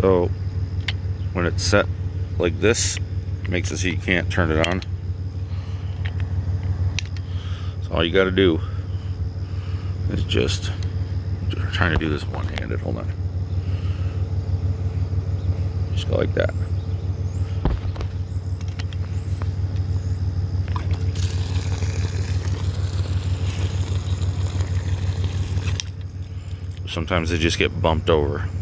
So when it's set like this, it makes it so you can't turn it on. So all you got to do is just, I'm trying to do this one-handed. Hold on. Just go like that. Sometimes they just get bumped over.